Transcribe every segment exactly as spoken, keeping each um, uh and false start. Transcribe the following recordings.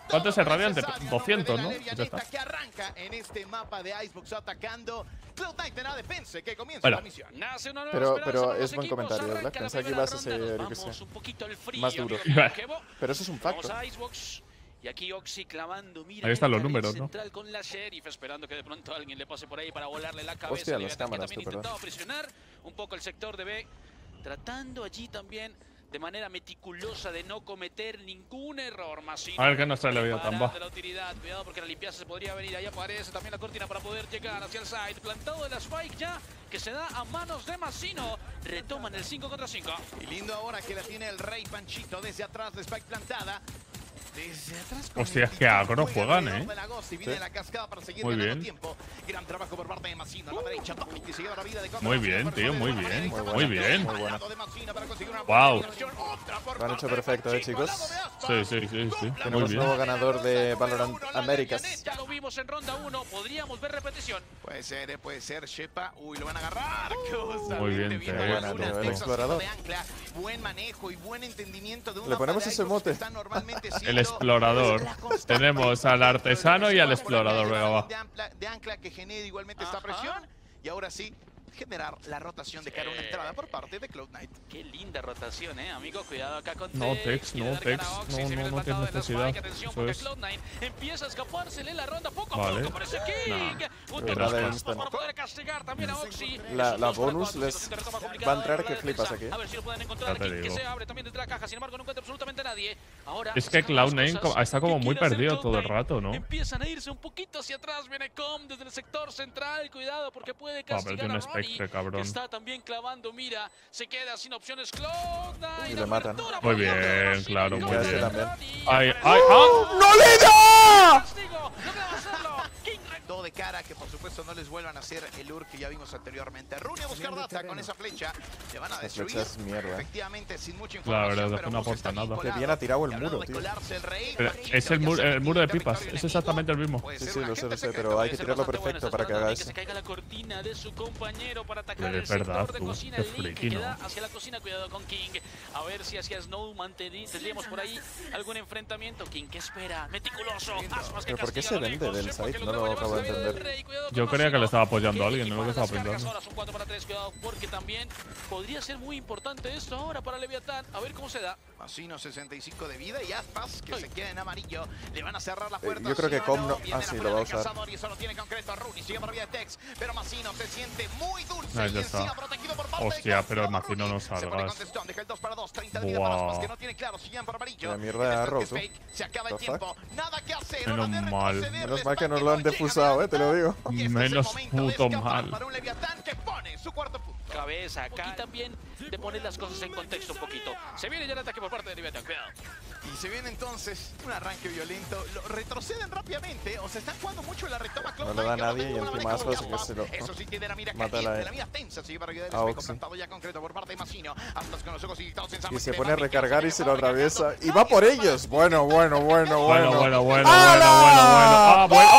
¿Cuánto es el Radiant? doscientos, ¿no? Ya está. Que arranca en este mapa de Icebox atacando Cloud Knight de nada defensa que comienza bueno. la misión. Pero, pero es buen comentario, ¿verdad? Pensaba que ibas a ser, yo qué sé, más duro. Pero eso es un facto. Y aquí Oxy clavando, mira. Ahí están los números, ¿no? Central con la Sheriff, esperando que de pronto alguien le pase por ahí para volarle la cabeza. Hostia, las cámaras, también tú, intentaba presionar un poco el sector de B, tratando allí también de manera meticulosa de no cometer ningún error. Masino, a ver qué nos trae la vida tan va. de la utilidad. Cuidado porque la limpieza se podría venir. Ahí aparece también la cortina para poder llegar hacia el side. Plantado de la Spike ya, que se da a manos de Masino. Retoman el cinco contra cinco. Y lindo ahora que la tiene el Rey Panchito desde atrás, la Spike plantada. Desde atrás. Hostia, es que agro juegan, ¿eh? Sí. La cascada para seguir muy bien. Tiempo. Gran trabajo por parte de Masino. La derecha, que se lleva la vida de muy bien, tío, muy bien. Muy, muy bien. Muy buena. Wow. Lo han hecho perfecto, ¿eh, chicos? Sí, sí, sí, sí. Tenemos nuevo ganador de Valorant Américas. Ya lo vimos en ronda uno. Podríamos ver repetición. Puede ser, puede ser. Shepa. Uy, lo van a agarrar. Muy bien, tío. Buena, tío. El explorador. Buen manejo y buen entendimiento de un. Le ponemos ese mote. El explorador. Tenemos al artesano y al explorador. Venga, va. De ancla, de ancla que genera igualmente esta presión. Y ahora sí, generar la rotación de cara a una entrada por parte de Cloud Knight. Qué linda rotación, eh, amigo. Cuidado acá con No, Tex, no, Tex. No, no, no tiene necesidad. Eso es. Cloud Knight empieza a escapársele la ronda poco vale. a poco. Parece King. Nah. Para poder castigar también a Oxy. La, la bonus les va a entrar que flipas aquí. A ver si lo pueden encontrar. King que se abre también desde la caja. Sin embargo, no encuentra absolutamente nadie. Ahora es que Cloud Nine está como muy perdido todo el rato, ¿no? Empiezan a irse un poquito hacia atrás. Viene Com desde el sector central. Cuidado porque puede castigar a Ronnie, que está también clavando. Mira, se queda sin opciones Cloud Nine. Y le matan. Muy bien, claro, muy bien. También. ¡Ay, ay, ah! ¡No le da! Todo de cara, que por supuesto no les vuelvan a hacer el lure que ya vimos anteriormente. Rune a buscar data con esa flecha. Le van a destruir. Esa flecha es mierda. Efectivamente, sin mucha La información. verdad es que no aporta nada. Que bien ha tirado el muro, tío. Pero es el, mur, el muro de pipas. Es exactamente el mismo. Sí, sí, lo sé, lo sé, pero hay que tirarlo perfecto para que haga eso. Que se caiga la cortina de su compañero para atacar Pero el es verdad, sector de tú, cocina. qué El link friki, que ¿no? da hacia la cocina. Cuidado con King. A ver si hacia Snow tendríamos por ahí algún enfrentamiento. King, ¿qué espera? Meticuloso. Aspas que ¿Pero por qué se vende del site? No lo acabo de entender. Yo creía que le estaba apoyando a alguien, no lo que estaba pensando. Ahora son cuatro para tres, cuidado, porque también podría ser muy importante esto ahora para Leviatán. A ver cómo se da. Masino sesenta y cinco de vida y Aspas que Ay. se queda en amarillo. Le van a cerrar la puerta. Eh, yo creo que Com no. Ah, sí, lo va a usar. Y eso no tiene concreto a Rooney. Sigue por vía de Tex, pero Masino se siente muy dulce. Ahí está. Hostia, pero Masino no salgas. Deja el dos para dos, treinta de vida para Aspas, que no tiene claro. Siguen por amarillo. La mierda de Arrow, tú. Se acaba el tiempo. Nada que hacer. Menos mal. Menos mal que nos lo han defusado, eh, te lo digo. Menos puto mal. Para un Leviatán que pone su cuarto punto. Cabeza acá. Y también de poner las cosas en contexto un poquito. Se viene ya el ataque por parte de Leviatán. Cuidado. Y se viene entonces un arranque violento. Lo retroceden rápidamente. O se están jugando mucho la retoma Cloud. No le da a nadie y encima Aspas que se lo Eso sí tiene la mira mata la, la mira tensa. Se lleva arriba del espejo. Plantado ya concreto por parte de Masino. Aspas con los ojos inyectados en y se pone a recargar y se lo atraviesa. Y va por ellos. Bueno, bueno, bueno, bueno. Bueno, bueno, bueno, bueno, bueno, bueno.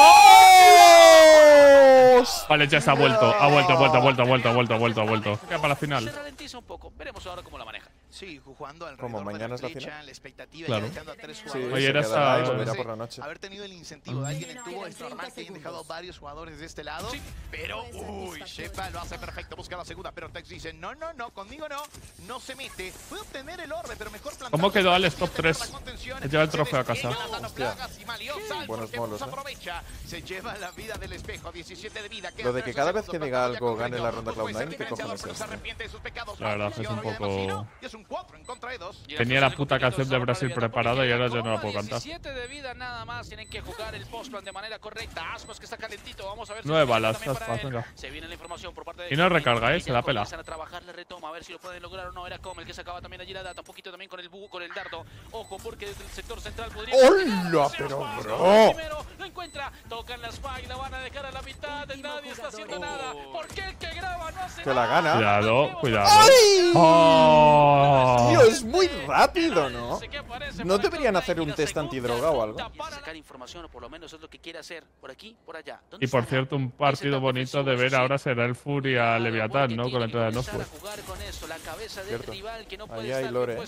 ¡Ah, bueno! Vale, ya se ha vuelto. Ha vuelto, ha vuelto, ha vuelto, ha vuelto, ha vuelto, ha vuelto, ha vuelto. Queda para la final. Se ralentiza un poco. Veremos ahora cómo la maneja. Sí, jugando alrededor como mañana de la es la flecha, final. la expectativa claro. ya dejando a tres Sí, jugadores. Oye, era esa... esa... volverá por la noche. Haber tenido el incentivo de alguien en tubo es normal que hayan dejado varios jugadores de este lado. Sí. Pero, uy, Shepa lo hace perfecto, busca la segunda, pero Tex dice, no, no, no, conmigo no, no se mete. Puede obtener el orbe, pero mejor plantar. ¿Cómo quedó Alex top tres? Se lleva el trofeo a casa. Buenos molos, ¿eh? Se lleva la vida del espejo, diecisiete de vida. Lo de que cada vez que diga algo gane la ronda Cloud Nine, ¿qué cojones es? La verdad es un poco... Es un cuatro en contra de dos. Tenía la puta canción de Brasil preparada y ahora ya no la puedo cantar. diecisiete de vida nada más, tienen que jugar el postplan de manera correcta. Aspas que está calentito, vamos a ver si nueve balas, Aspas, venga. Se viene la información por parte de... Y no recarga, eh, se la pela. Empiezan a trabajar la retoma, a ver si lo pueden lograr o no. Era como el que sacaba también allí la data, un poquito también con el búho, con el dardo. Ojo, porque desde el sector central podría... ¡Hola! Pero, bro. encuentra, tocan la spike, la van a dejar a la mitad, nadie está haciendo nada. ¿Por qué el que graba no hace Que la gana. Cuidado, cuidado. ¡Ay! Oh. Tío, es muy rápido, ¿no? ¿No deberían hacer un test antidroga o algo? Sacar información, o por lo menos es lo que quiere hacer, por aquí, por allá. Y por cierto, un partido bonito de ver ahora será el Furia Leviatán, ¿no? Con la entrada de Nosfur. Ahí hay lore.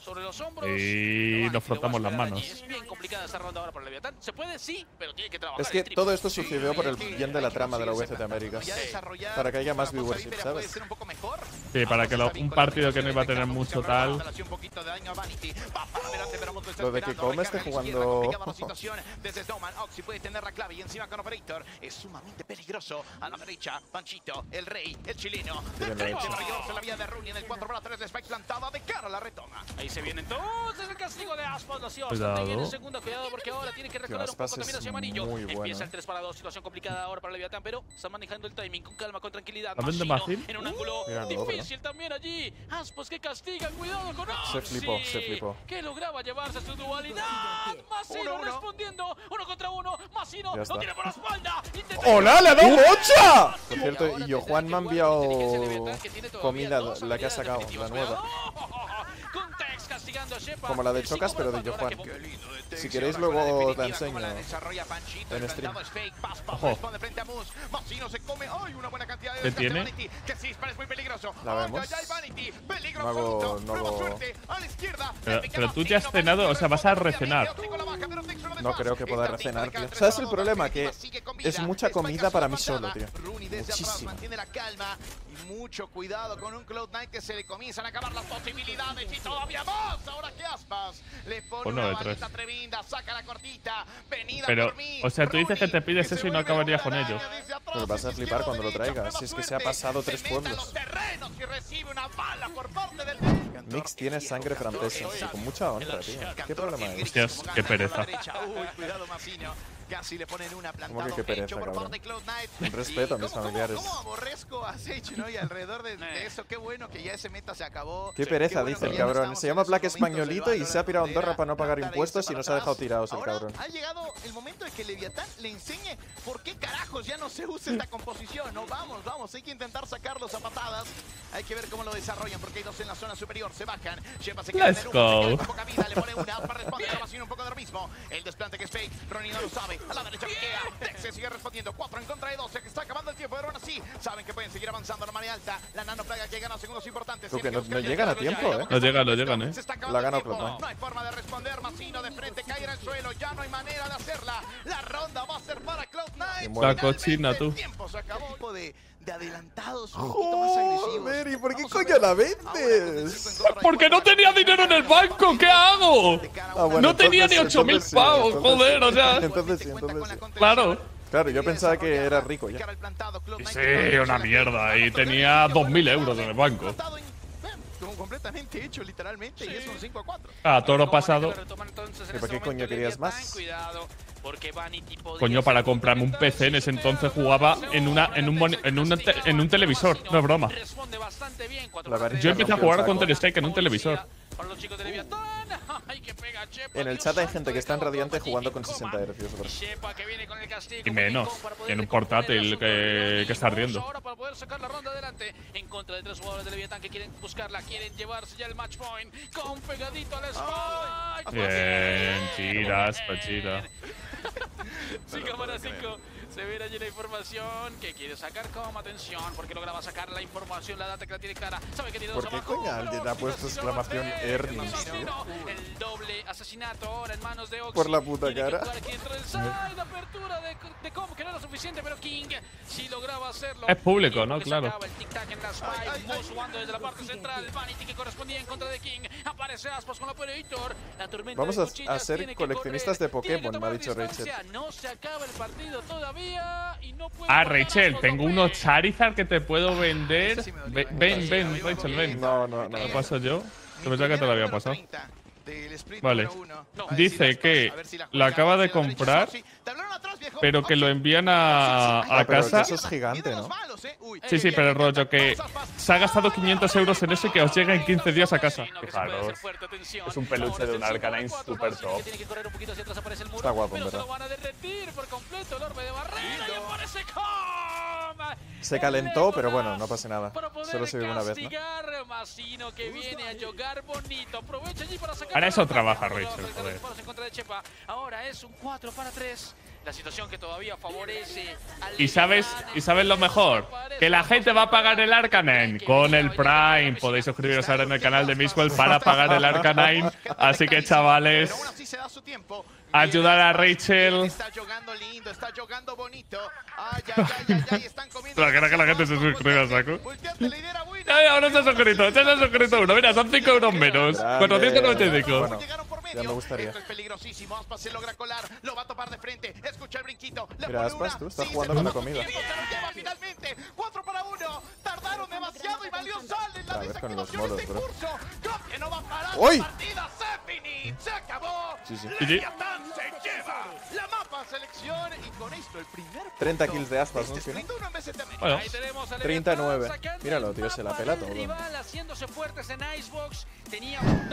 Y nos frotamos las manos. Es bien complicada esta ronda ahora para el Leviatán. Se puede, sí, pero tiene que trabajar. Es que todo esto sucedió por el bien de la trama de la U F C Américas. Para que haya más viewership, ¿sabes? Sí, para que lo, un partido que no iba a tener mucho tal. Lo de que Come esté jugando. Desde Snowman, Oxy puede tener la clave y encima con Operator es sumamente peligroso. A la derecha, Panchito, el rey, el chileno. De frente para llevarse la vía de Rooney en el cuatro para tres de Spike plantada de cara a la retoma. Ahí se viene entonces el castigo de Aspas. Lo sigo bastante bien en segunda. Cuidado porque ahora tiene que recorrer un poco también hacia amarillo. Empieza el tres para dos, situación complicada ahora para Leviatán, pero está manejando el timing con calma, con tranquilidad. Machino en un ángulo Mira, no, difícil ¿no? también allí. Aspas que castiga, cuidado con Oxy. Se flipó, se flipó. Que lograba llevarse su dualidad. Masino respondiendo, uno contra uno. Masino lo tiene por la espalda. ¡Hola, le ha dado mocha! Por cierto, y yo, Juan me ha enviado comida, la que ha sacado, la nueva. Como la de Chocas, pero de Johan. Si queréis luego la enseño en stream. Ojo. ¿Qué tiene? La vemos. No hago, no hago... Pero, pero tú te has cenado, o sea, vas a recenar. No creo que pueda recenar, tío. ¿Sabes el problema? Que es mucha comida para mí solo, tío. Muchísima. Mucho cuidado con un Cloud nine que se le comienzan a acabar las posibilidades y todavía más. Ahora que Aspas le pone una balita tremenda, saca la cortita, venida Pero, por mí. o sea, tú dices que te pides eso y no acabarías con ello. Pero vas a flipar cuando lo traigas. Si es que se ha pasado tres pueblos. Mix tiene sangre francesa. Y con mucha honra, tío. ¿Qué problema hay? Hostias, qué pereza. Casi le ponen una plantada. ¿Cómo que qué pereza, cabrón? Un respeto a mis familiares. ¿Cómo aborrezco a Sage, no? Y alrededor de, de eso, qué bueno que ya ese meta se acabó. Qué pereza, dice el cabrón. Se llama Black Españolito y se ha pirado a Andorra para no pagar impuestos y nos ha dejado tirados el cabrón. Ha llegado el momento de que Leviatán le enseñe por qué carajos ya no se usa esta composición. No, vamos, vamos, hay que intentar sacarlos a patadas. Hay que ver cómo lo desarrollan porque hay dos en la zona superior. Se bajan. Shepa se queda en el uno, poca vida, le pone una para responder. Un poco de lo mismo. El desplante que es fake. Ronnie no lo sabe. A la derecha queda. Tex se sigue respondiendo. cuatro en contra de doce. Que está acabando el tiempo. Pero aún así, saben que pueden seguir avanzando a la marea alta. La nano plaga que gana segundos importantes. Que no, no llegan a tiempo, eh. No llegan, no llegan, eh. La gana Cloud. No hay forma de responder. Masino de frente, cae en el suelo. Ya no hay manera de hacerla. La ronda va a ser para Cloud nine. La cochina, tú. El tiempo se acabó. De, de adelantados un poquito más agresivos. Joder, ¿y por qué coño la vendes? Porque no tenía dinero en el banco, ¿qué hago? Ah, bueno, no tenía ni entonces- ocho mil entonces sí, pavos, entonces joder, o sea. Entonces sí, entonces sí. Claro. Claro, yo pensaba que era rico ya. Sí, una mierda. Y tenía dos mil euros en el banco. Completamente hecho, literalmente, y es un cinco a cuatro. Ah, toro pasado. ¿Y por qué coño querías más? Coño, para comprarme un P C en ese entonces jugaba en una en un moni- en un te- en un televisor, no es broma. Yo empecé a jugar Counter Strike en un televisor. En el chat hay gente que está en Radiante jugando con sesenta hercios. bro. Y menos, en un portátil que, que está ardiendo. Ahora para poder sacar la ronda adelante en contra de tres jugadores de Leviatán que quieren buscarla, quieren llevarse ya el match point con pegadito al spike. Bien, chiras, pachira. Sí, cámara cinco. Se ve allí la información que quiere sacar como atención porque lograba sacar la información, la data que la tiene clara. Sabe que tiene dos ¿Por qué abajo. coño alguien ha puesto exclamación Ernest, tío? El doble asesinato ahora en manos de Oxy. Por la puta Tiene que cara. jugar aquí dentro del side, apertura de, de Com que no era suficiente, pero King sí lograba hacerlo. Es público, King ¿no? que Claro. sacaba el tic-tac en la spike, Moss jugando desde la parte central. Vanity que correspondía en contra de King. Aparece Aspas con la Operator. La tormenta Vamos de a, cuchillas a ser tiene que coleccionistas correr, de tiene que Pokémon, me ha tomar dicho Rachel. distancia. No se acaba el partido todavía y no puede Ah, guardar Rachel, Aspas, tengo lo unos ve. Charizard que te puedo vender. Ve- Ven, ven, Rachel, ven. No, no, no. ¿Lo no. paso yo? Te pensaba que te lo había pasado. del sprint Vale. número uno. No. A ver Dice si las que cosas- a ver si la la juega acaba de hacia la derecha, comprar, Soxy. Tablaron atrás, viejo. pero que lo Oxy. envían a, Ah, a pero casa. eso es gigante, ¿no? Sí, sí, pero el rollo que se ha gastado quinientos euros en eso y que os llega en quince días a casa. Fijaros, es un peluche de un Arcanine super top. Está guapo, en verdad. Se calentó, pero bueno, no pasa nada. Solo se vive una vez, ¿no? Ahora eso trabaja, Rachel, joder. Ahora es un cuatro para tres. La situación que todavía favorece al ¿Y sabes, ¿Y sabes lo mejor? Que la gente va a pagar el Arcanine con el Prime. Podéis suscribiros ahora en el canal de Mixwell para pagar el Arcanine. Así que, chavales, ayudar a Rachel. Está jugando lindo, está jugando bonito. Ay, ay, ay, ay, están comiendo. La cara que la gente se suscriba, saco. Ay, ahora se ha suscrito, se ha suscrito uno. Mira, son cinco euros menos. cuatrocientos noventa y cinco. Bueno, ya me gustaría. Esto es peligrosísimo. Aspas se logra colar, lo va a topar de frente. Escucha el brinquito. Mira, Aspas, tú estás jugando con la comida. Finalmente, cuatro para uno. Tardaron demasiado y valió sal en la desactivación de este curso. Que no va a parar. ¡Uy! La partida se finí. Se acabó. Sí, sí. Leviatán se lleva la mapa selección y con esto el primer treinta kills de Aspas, ¿no? este Bueno, treinta y nueve. Míralo, tío, se la pela todo. Haciéndose fuertes en Icebox. Tenía no,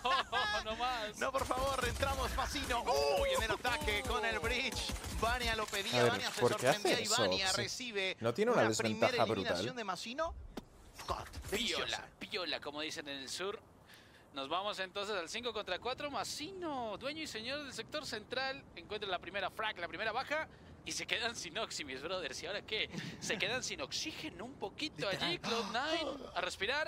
no más. No, por favor, entramos Masino. Uy, en el ataque con el bridge. Vania lo pedía, A ver, Vania se ¿por qué sorprendía hace y eso? Vania Sí. recibe ¿No tiene una desventaja primera brutal? eliminación de Masino. God, Piola, piola, como dicen en el sur. Nos vamos entonces al cinco contra cuatro. Masino, dueño y señor del sector central, encuentra la primera frag, la primera baja. Y se quedan sin Oxy, mis brothers. ¿Y ahora qué? Se quedan sin oxígeno un poquito allí. Cloud nine, a respirar,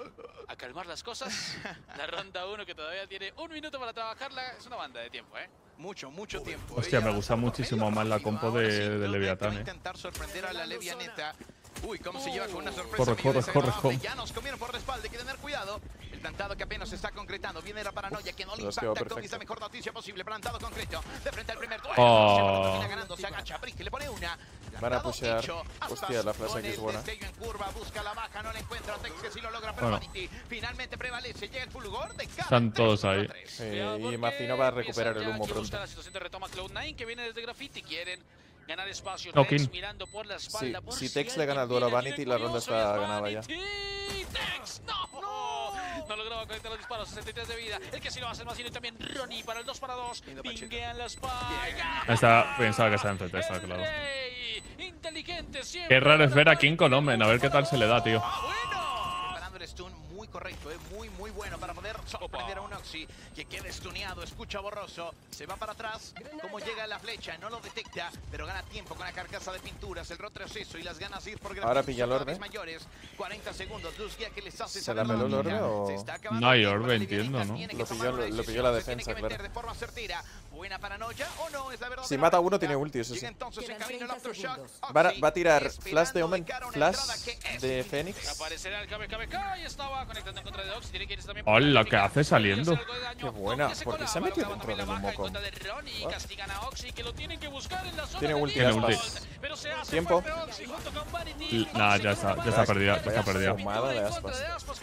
a calmar las cosas. La ronda uno que todavía tiene un minuto para trabajarla. Es una banda de tiempo, ¿eh? Mucho, mucho tiempo. Hostia, me gusta muchísimo más la compo de, de Leviatán, eh. Intentar sorprender a la Levianeta. Uy, cómo se lleva con una sorpresa. Corre, corre, corre, corre. Ya nos comieron por la espalda, hay que tener cuidado. El plantado que apenas se está concretando. Viene la paranoia que no le impacta con esa mejor noticia posible. Plantado concreto. De frente al primer duelo. Oh. Termina ganando, se agacha. Brick le pone una. Van a pushear. Hostia, la frase aquí es buena. En curva, busca la baja, no la encuentra. Tex que sí lo logra, pero Bueno. Vanity finalmente prevalece. Llega el fulgor de cara. Están todos ahí. Eh, y Macino va a recuperar el humo pronto. La situación de retoma Cloud nine que viene desde Graffiti. Quieren ganar espacio. No, Tex King. mirando por la Sí, espalda. por si Tex si le gana el duelo a alguien Vanity, viene. la ronda Curioso, está es ganada ya. Vanity. Tex, no. no. No lograba conectar los disparos. sesenta y tres de vida. El que sí lo hace es Masino y también Ronnie para el dos para dos. Pinguean la espalda. Está, pensaba que estaba en C T, está claro. Inteligente siempre. Qué raro es ver a King con Omen, a ver qué tal se le da, tío. Bueno. Parando el stun muy correcto, eh, muy muy bueno para poder sorprender a un Oxy que quede stuneado, escucha borroso, se va para atrás, como llega la flecha, no lo detecta, pero gana tiempo con la carcasa de pinturas, el retroceso y las ganas de ir por Ahora pilla el orbe. mayores, cuarenta segundos, Luz Guía que les hace ¿Se la peló el orbe o...? No hay orbe, entiendo, ¿no? Lo pilló, lo, lo pilló la defensa, claro. De forma certera. Buena paranoia o no, es la verdad. Si mata a uno, tiene ulti, eso sí. Entonces en camino el aftershock. Va a, va a tirar flash de Omen, flash de Fénix. Aparecerá el K B K B K y estaba conectando en contra de Oxy. Tiene que irse también. Hola, ¿qué hace saliendo? Qué buena, porque se ha metido dentro del humo con... Tiene ulti, Tiene ulti. Tiempo. Nah, ya está, ya está perdida, ya está perdida. Fumada de Aspas.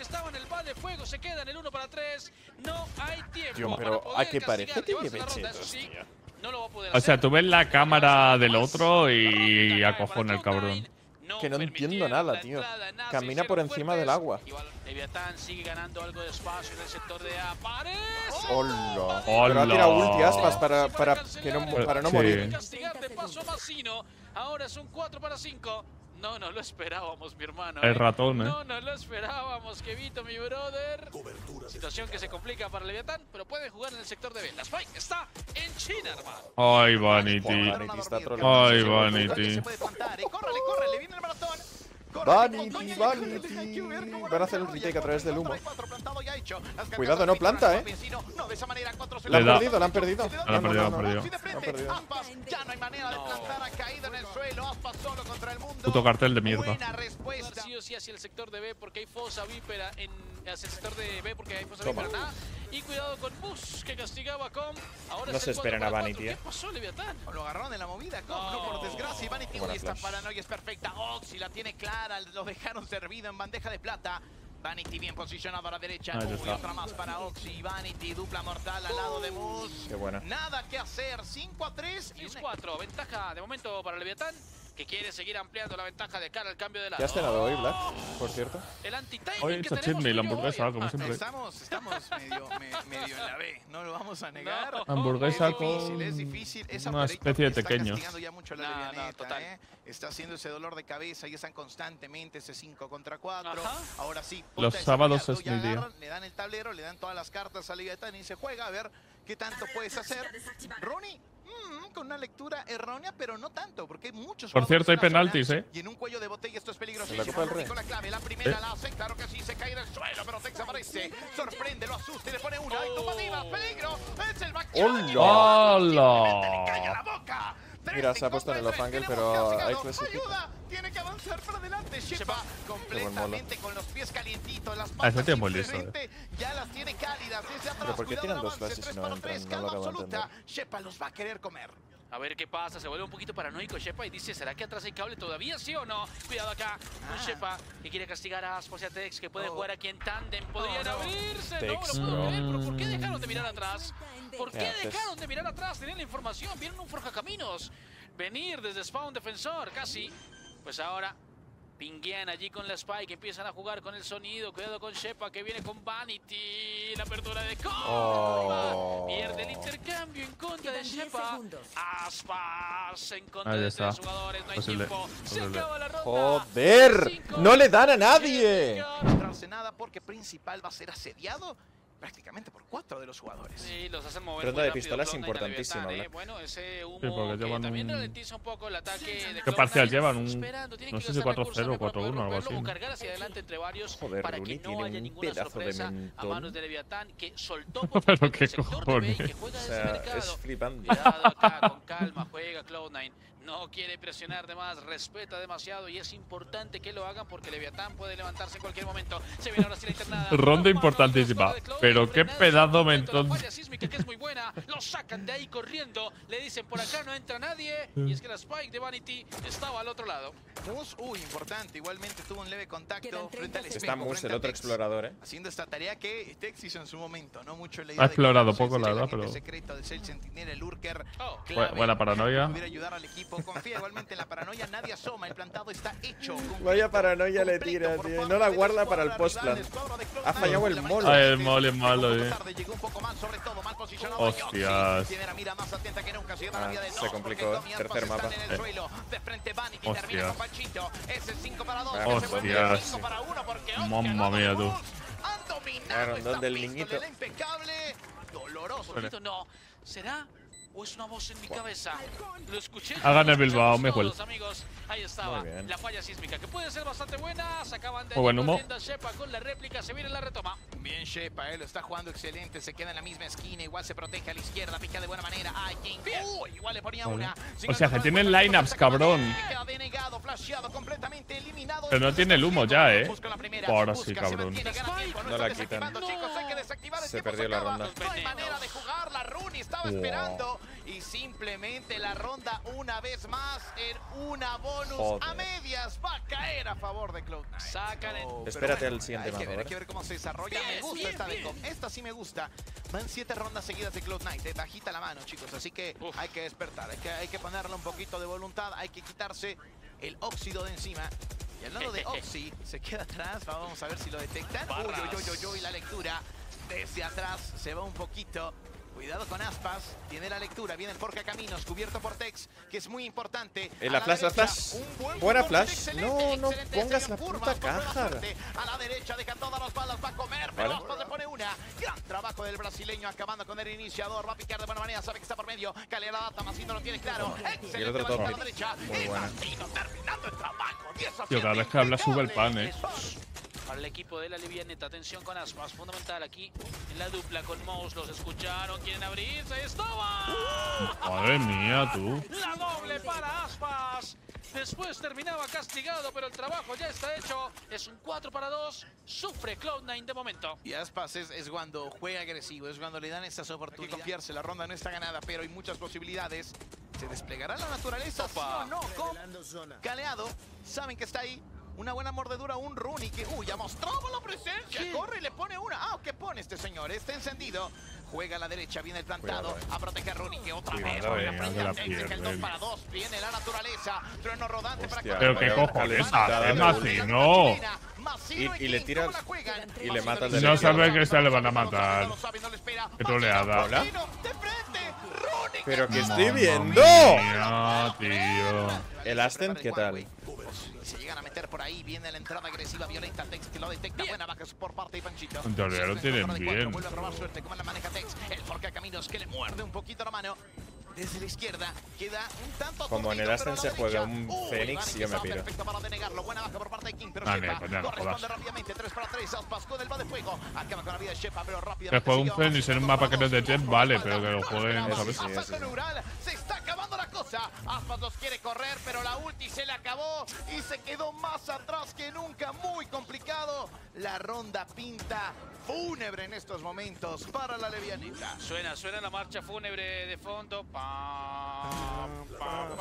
Tío, pero ¿a qué parece que lleve chetos, tío? O sea, tú ves la cámara del otro y acojona el cabrón. Que no entiendo nada, tío. Camina por encima del agua. Leviatán sigue ganando algo de espacio en el sector de A. ¡Aparece! ¡Hola! ¡Hola! Pero ha tirado ulti Aspas para, para, que no, para no Sí. morir. Castigar de paso a Masino. Ahora es un cuatro para cinco. No, no lo esperábamos, mi hermano. El eh. ratón, eh. No, no lo esperábamos, Kevito, mi brother. Situación que se complica para Leviatán, pero pueden jugar en el sector de B. La Spike está en China, hermano. Ay, Vanity. Vanity está troleando. Ay, Vanity. Se puede plantar, eh. Córrele, córrele, viene el maratón. Vanity, Vanity. Van a hacer el retake a través del humo. Cuidado, no planta, eh. La han Le da. perdido, la han perdido. La han perdido, la han perdido. La han perdido. Ya no hay manera de plantar, ha caído en el suelo. Aspas solo contra el mundo. Puto cartel de mierda. Buena respuesta. Sí o sí hacia el sector de B porque hay fosa vípera en hacia el sector de B porque hay fosa Toma. vípera nada. Y cuidado con Bus que castigaba con. Ahora No es se el esperan cuatro a para Vanity, cuatro. eh. ¿Qué pasó, Leviatán? Lo agarraron en la movida, ¿cómo? No, por desgracia. Y Vanity, Buena uy, esta flash. paranoia es perfecta. Oxy la tiene clara, lo dejaron servido en bandeja de plata. Vanity bien posicionado a la derecha. Ahí Uy, está. otra más para Oxy. Vanity, dupla mortal al lado de Mus. Qué buena. Nada que hacer. cinco a tres. seis cuatro, ventaja de momento para Leviatán. que quiere seguir ampliando la ventaja de cara al cambio de lado. ¿Ya has cenado hoy, Black? Por cierto. El anti-timing Hoy que está tenemos chutney, la tú y yo hamburguesa, hoy. como siempre. Estamos, estamos medio, me- medio en la B, no lo vamos a negar. No. Hamburguesa Es difícil, con es difícil. Esa una operator especie de está tequeños. castigando ya mucho a la No, no, Levianeta, total. ¿eh? Está haciendo ese dolor de cabeza y están constantemente ese cinco contra cuatro. Ajá. Ahora sí. Los ponte sábados desafiliado, es ya mi día. agarran, le dan el tablero, le dan todas las cartas a Leviatán y se juega a ver qué tanto puedes hacer. Ronnie, mm, con una lectura errónea, pero no tanto, porque hay muchos Por jugadores cierto, hay en la zona penaltis, ¿eh? Y en un cuello de botella esto es peligroso. En la Copa del Rey. Con la clave, la primera ¿Eh? la hace, claro que sí, se cae en el suelo, pero Tex aparece, sorprende, lo asusta y le pone una. ¡Ay, toma viva! ¡Peligro! ¡Es el backyard! ¡Hola! ¡Le calla la boca! Mira, se ha puesto en el off-angle, pero hay clasifica. ¡Ayuda! Tiene que avanzar para adelante. Shepa completamente con los pies calientitos, las Ah, ese patas tío es muy listo, simplemente ya las tiene cálidas. Desde atrás, Pero ¿por qué cuidado tiran al dos avance, flashes y tres no para entran? tres, No calma lo acabo de absoluta. entender. Shepa los va a querer comer. A ver qué pasa, se vuelve un poquito paranoico Shepa y dice, ¿será que atrás hay cable todavía, sí o no? Cuidado acá con Ah. Shepa, que quiere castigar a Aspas y a Tex, que pueden Oh. jugar aquí en tándem, podrían Oh, no. abrirse, Tex, no, no lo puedo bro. creer, pero ¿por qué dejaron de mirar atrás? ¿Por ¿Qué qué haces? dejaron de mirar atrás? Tenían la información, vieron un forjacaminos, venir desde Spawn Defensor, casi, pues ahora... Pinguean allí con la Spike, empiezan a jugar con el sonido, cuidado con Shepa que viene con Vanity, la apertura de Comba, Oh. pierde el intercambio en contra de Quedan diez Shepa, segundos. Aspas en contra Ahí de está. tres jugadores, no hay Posible, tiempo, se posible. acaba la ronda. ¡Joder! Cinco, ¡No le dan a nadie! No entrarse nada porque Principal va a ser asediado prácticamente por cuatro de los jugadores. Sí, los hacen mover Ronda muy de rápido pistolas Cloud Nine a importantísima, Leviatán, ¿eh? Black. Bueno, ese humo Sí, porque que llevan también un- ralentiza un poco el ataque de ¿Qué Cloud parcial Nine. llevan? Un- Esperando, tienen no que sé si gastar cuatro recursos cero o para cuatro uno, poder algo romperlo así. o cargar hacia adelante entre varios Joder, para que Rooney no tiene haya un ninguna pedazo de sorpresa a mentón. manos de Leviatán que soltó por Pero completo qué el sector de B y que cojones. juega O desde el sea, mercado. es flipante. Cuidado acá, con calma, juega Cloud Nine. No quiere presionar de más, respeta demasiado y es importante que lo hagan porque Leviatán puede levantarse en cualquier momento. Se viene ahora sí la internada. Ronda importantísima, pero qué pedazo mentón. La falla sísmica que es muy buena. Lo sacan de ahí corriendo. Le dicen por acá no entra nadie. Y es que la Spike de Vanity estaba al otro lado. Mus, uy, importante. Igualmente tuvo un leve contacto Quedan frente al treinta espejo. Está Mus, frente el a otro Tex, explorador, ¿eh? haciendo esta tarea que Tex hizo en su momento, no mucho la Ha idea de explorado quitarse poco, la el verdad, agente pero- secreto del Cell Sentinel, el Lurker. Oh. clave, Bu- buena paranoia. Pudiera ayudar al equipo. Confía igualmente en la paranoia. Nadie asoma. El plantado está hecho. completo, Vaya paranoia le completo tira, por tío. parte No la del guarda para el escuadra postplan. rival, el escuadra de Cloud Ha Nine. fallado el La molo. Ah, el verdad mole es que malo, un poco eh. tarde, llegó un poco mal, sobre todo, mal posicionado. Hostias. Tiene la mira más atenta que nunca. Sigue para la Ah, vía del se dos, complicó, porque eh. Tommy Tercer Aspas mapa. están en el suelo. De frente Vanity Hostia. termina con Panchito. Es el cinco para dos. Ah, que se vuelve hostias. cinco para uno porque Mamma Oscar ha dado mía, el tú. bus. Han dominado Claro, esta ¿dónde el pista, niñito? el impecable. Doloroso. Poquito no. ¿Será? ¿O es una voz en mi cabeza? Lo escuché. Hagan el lo Bilbao, escuchamos Mejuel. todos, amigos. Ahí estaba. Muy bien. La falla sísmica, que puede ser bastante buena. Sacaban de Muy buen allí humo. corriendo a Shepa con la réplica. Se viene la retoma. Bien Shepa, él lo está jugando excelente, se queda en la misma esquina, igual se protege a la izquierda, pica de buena manera. Ay, King. Uy, igual le ponía una. O sea, que tienen lineups, cabrón. Queda denegado, flasheado, completamente eliminado. Pero no tiene el humo ya, eh. Busca la primera, Ahora busca, sí, se cabrón. mantiene, gana tiempo, No está la desactivando, quitan. chicos, hay que desactivar, el Se tiempo perdió la acaba. ronda. No hay manera de jugarla, Rooney estaba Wow. esperando y simplemente la ronda una vez más en una bonus Joder. a medias va a caer a favor de Cloud Nine. Sacan en- Oh, pero Espérate al siguiente hay que mapa, ver, hay ¿vale? que ver cómo se desarrolla. Bien, me gusta bien, esta de bien. Com. Esta sí me gusta. Van siete rondas seguidas de Cloud Nine. Bajita la mano, chicos. Así que Uf. hay que despertar. Hay que, hay que ponerle un poquito de voluntad. Hay que quitarse el óxido de encima. Y al lado de Oxy se queda atrás. Vamos a ver si lo detectan. Uy, Barras. uy, uy, uy, uy, la lectura. Desde atrás se va un poquito. Cuidado con Aspas, tiene la lectura, viene el Forja Caminos, cubierto por Tex, que es muy importante. Eh, A la flash, la derecha, flash. un buen Buena fútbol, flash. excelente, No, no excelente, pongas serio, la curva, puta con buena caja. suerte. A la derecha deja todas las balas, va a comer, pero Vale. Aspas le pone una. Gran trabajo del brasileño, acabando con el iniciador, va a picar de buena manera, sabe que está por medio. Calera la data, Masino lo tiene claro. Excelente, Y el otro balón a top la derecha. Muy Y buena. Masino terminando el trabajo. diez a Tío, cada siete, vez que habla sube el pan, impecable. eh. Para el equipo de la Livianeta, atención con Aspas, fundamental aquí en la dupla con Mouse, los escucharon, quieren abrirse, ¡estaba! Madre mía, tú. La doble para Aspas, después terminaba castigado, pero el trabajo ya está hecho, es un cuatro para dos, sufre Cloud Nine de momento. Y Aspas es, es cuando juega agresivo, es cuando le dan estas oportunidades. Hay que confiarse, la ronda no está ganada, pero hay muchas posibilidades. ¿Se desplegará la naturaleza? ¿Sí o no? Com, Caleado, saben que está ahí. Una buena mordedura, un Rooney que, uy, ya mostraba la presencia. Corre y le pone una. Ah, ¿qué pone este señor? Está encendido. juega a la derecha, viene el plantado, Cuidado, eh. a proteger Rooney, que otra Cuidado, vez eh, por la que frente la a Tex, deja el dos pierden. para dos, viene la naturaleza, trueno rodante para Hostia, Pero qué vaya cojones calentada hace, de Masino. Y- y le tira- y le mata al No derecho. sabe que se le van a matar. Qué troleada. Hola. Pero que Mamma estoy viendo. Mía, tío. El Ascent, ¿qué tal? Se llegan a meter por ahí, viene la entrada agresiva, violenta, Tex que lo detecta, buena baja por parte de Panchito. En teoría lo tienen bien. Vuelve a probar suerte, cómo la maneja Tex, el forca caminos que le muerde un poquito la mano. Desde la izquierda queda un tanto Como en el cortito, Ascent pero a se la juega derecha. un Uy, Fénix, Vani yo que me estaba piro. perfecto para denegarlo, buena baja por parte de King, pero Ah, Shepa no, pues no, corresponde jodas. rápidamente, tres para tres, Aspas con el va de fuego, acaba con la vida de Shepa, pero Que rápidamente. juegue un sigue avanzando, Fénix en un dos mapa para que no es de dos, Jet, por vale, la pero que lo espalda. jueguen, No, ¿sabes? Sí, sí, Asalto sí. neural, se está acabando la cosa. Aspas los quiere correr, pero la ulti se le acabó y se quedó más atrás que nunca. Muy complicado. La ronda pinta fúnebre en estos momentos para la Levianita. Suena, suena la marcha fúnebre de fondo. Pam, pam,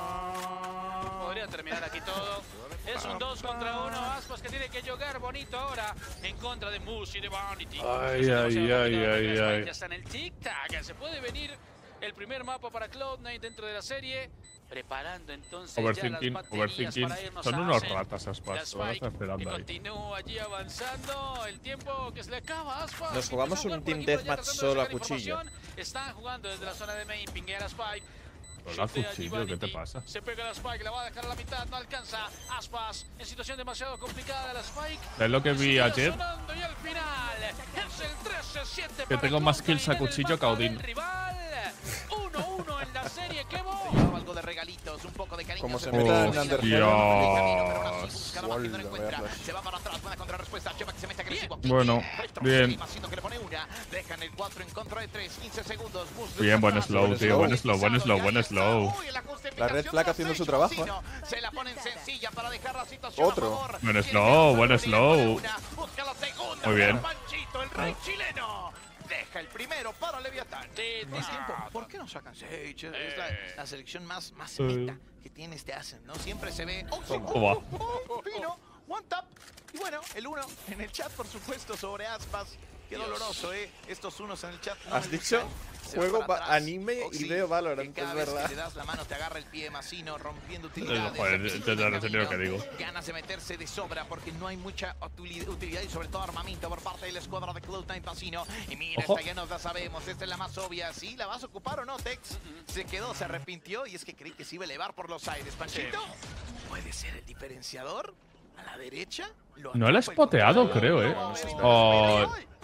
pam. Podría terminar aquí todo. Es un dos contra uno. Aspas que tiene que jugar bonito ahora en contra de Moose y de Vanity. Ay, Es ay, demasiado ay, complicado, ay, Spike ay. Ya está en el tic-tac. Se puede venir el primer mapa para Cloud nine dentro de la serie. Preparando entonces ya las Overthinking, baterías overthinking. para irnos Son a unos Ascent. ratas, La Aspas. Lo vas Spike, que esperando ahí. continúa allí avanzando. El tiempo que se le acaba a Aspas. Nos jugamos Empieza a un jugar Team por aquí, por allá, Deathmatch tratando de solo a sacar cuchillo. información. Están jugando desde la zona de main. Pinguea la Spike. Hola, Shotea cuchillo, allí ¿qué te Vanity. pasa? Se pega la Spike, la va a dejar a la mitad, no alcanza. Aspas en situación demasiado complicada la Spike. ¿Sabes lo que vi Sigue ayer? sonando y al final es el trece siete Que para tengo más Cloud kills a nine en el cuchillo que mapa del Odin. rival. uno uno en la serie, ¿qué voy? Llevaba algo de regalitos, un poco de cariño. Como se fue meta en muy Under bien. Dios. Busca la máquina, no Hola, encuentra. vaya flash. Se va para atrás, buena contrarrespuesta. Chepa que se mete agresivo. Bueno, bien. Masino que le pone una. Dejan el cuatro en contra de tres, quince segundos. Bus Bien, buen atrás. slow, tío. Buen slow, buen slow, Y buen ahí está. slow. Uy, la justificación La Red Flag de haciendo su Sage trabajo, Masino. Se la ponen sencilla para dejar la situación Otro. a favor. Buen Tiene slow, que lanzar buen una, slow. pone una. Busca la segunda. Muy bien. Panchito, el rey chileno. Deja el primero para Leviatán. Sí, Más sí. tiempo. ¿Por qué no sacan Sage? Es la, Eh. la selección más, más Eh. meta que tiene este Ascent, ¿no? Siempre se ve. ¡Oh, sí! ¿Cómo va? ¡Oh, oh, fino! One tap. Y bueno, el uno en el chat, por supuesto, sobre Aspas. Qué doloroso, ¿eh? Estos unos en el chat. No ¿Has me dicho? gustan. Se va Juego para va- atrás. anime y Oxy, veo Valorant, que cada es vez verdad. que le das la mano te agarra el pie Masino, rompiendo Eh, utilidades. joder, Aquí te- te- en el te- te- lo que camino. digo. Ganas de meterse de sobra porque no hay mucha utili- utilidad y sobre todo armamento por parte de la escuadra de Cloud nine Masino. Y mira, Ojo. esta ya nos la sabemos, esta es la más obvia. ¿Sí? ¿La vas a ocupar o no, Tex? Se quedó, se arrepintió y es que creí que se iba a elevar por los aires. Panchito, ¿puede ser el diferenciador? ¿A la derecha? Lo No la he atrapa el spoteado, control. creo, eh. No, espera, Oh. espera, espera.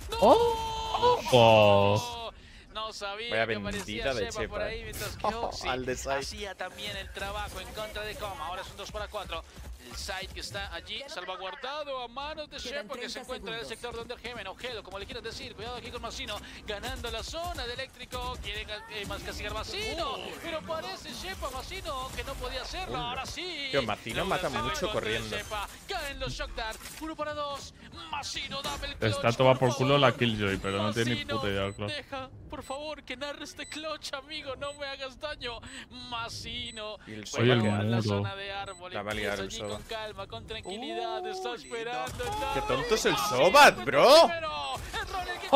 ¡Oh! ¡Oh! No sabía Vaya que aparecía bendita de Shepa por Chepa, ahí eh. mientras que Oxy Al de Side. hacía también el trabajo en contra de Coma. Ahora es un dos para cuatro. El Side que está allí salvaguardado a manos de Quedan Shepa que se treinta encuentra en el segundos. sector de Undergemen. Ojedo, como le quieras decir. Cuidado aquí con Masino. Ganando la zona de eléctrico. Quiere eh, más castigar Masino. Pero parece Shepa Masino que no podía hacerlo. Ahora sí. Tío, Masino Logra mata hacerlo en mucho contra de corriendo. Shepa. Caen los Shock Dart. Uno para dos. Masino, dame el Está clutch, toma por favor. culo la Killjoy, pero no tiene ni Masino, puta idea, claro. Deja, por favor, que narre este clutch, amigo. No me hagas daño. Masino. Y el Oye, el Juega en la muro. zona de árbol. La va a Empieza liar el allí Soba. con calma, con tranquilidad. Está Uh, esperando. lindo. el ¡Qué dardo. tonto es el Masino Sobat, encuentra bro! el primero. Error el que-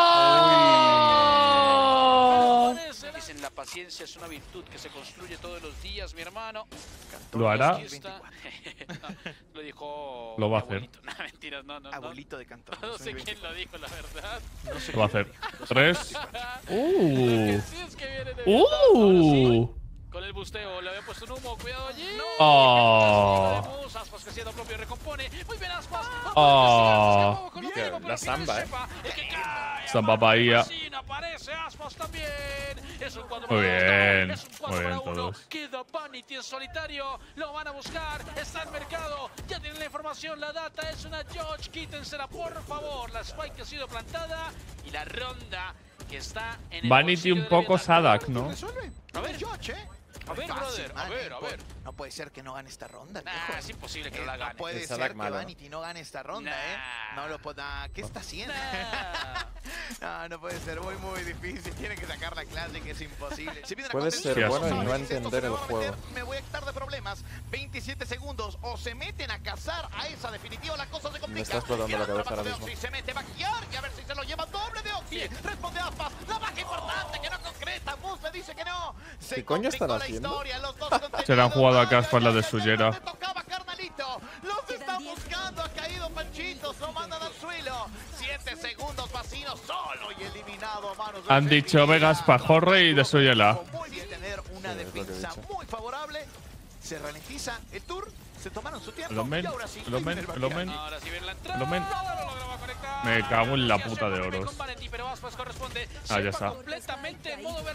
¡Oh! Parece- Dicen la paciencia es una virtud que se construye todos los días, mi hermano. ¿Lo hará? Aquí está. No, lo dijo. Lo va a mi hacer. abuelito. No, mentiras, no, no. no. Abuelito de Cantón. No sé quién lo dijo, la verdad. No sé Lo va a quién hacer. lo dijo. Tres. Lo ¡Uh! que sí es que viene de verdad. Ahora sí, ¡Uh! con el busteo, le había puesto un humo, cuidado allí. ¡Oh! Aspas que haciendo propio recompone. Muy bien, Aspas. Oh. Con un Bien, mínimo, pero la al final samba, es Shepa el que cae. Samba Bahía. Masino, aparece Aspas también. Es un cuatro Muy para bien, uno. Es un cuatro muy bien para uno. todos. Queda Vanity en solitario. Lo van a buscar. Está en mercado. Ya tienen la información. La data es una George. Quítensela, por favor. La Spike ha sido plantada. Y la ronda que está en el Vanity bolsillo un de poco Leviatán. Sadak, ¿no? Resuelve. A ver. George, ¿eh? A ver, Fácil, brother, a man, ver, eh, a ver. No puede ser que no gane esta ronda, Nah, viejo. es imposible que Eh, no la no gane. puede Esa ser lag que malo. Vanity no gane esta ronda, Nah. ¿eh? No lo puedo... nah, ¿qué está haciendo? Nah. No, no puede ser, muy, muy difícil. Tiene que sacar la clase, que es imposible. Si viene la Puede contención, ser bueno y saben no que esto entender se me el va a juego. meter, Me voy a quitar de problemas. veintisiete segundos. O se meten a cazar a esa definitiva, la cosa se complica. Me está explotando la Gran cabeza ahora trabajo de mismo. Oxy, se mete Backyard y a ver si se lo lleva doble de Oxy. Responde Aspas. La baja importante que no concreta. Mus me dice que no. Se ¿Qué coño están complicó la haciendo? historia, los dos contenidos. Se le han jugado a Caspa Ay, la ay, de ay, Sullera. te tocaba, carnalito. Los están buscando. Ha caído Panchito. Lo mandan al suelo. Siete segundos. Vacino solo y eliminado a manos de Han dicho Vegas Pajorre y de Suyela. Muy bien tener una Sí, es lo que he defensa dicho. muy favorable. Se ralentiza el tour. Se tomaron su tiempo. Los men, y ahora sí, los men, viene el los Backyard. men. Ahora sí viene la entrada. Lo men- No lo lograba conectar. Me cago en la Lucía puta de se vuelve oros. con Vanity, pero Aspas corresponde. Ah, ya Shepa está. completamente en modo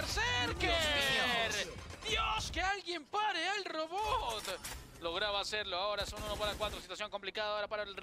berserker. Dios, que alguien pare al robot. Lograba hacerlo. Ahora son uno para cuatro. Situación complicada ahora para el